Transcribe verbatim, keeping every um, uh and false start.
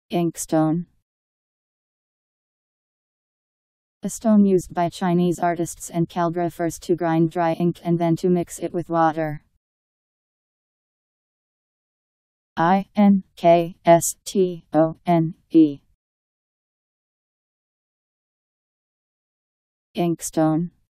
Inkstone. A stone used by Chinese artists and calligraphers to grind dry ink and then to mix it with water. I N K S T O N E. Inkstone.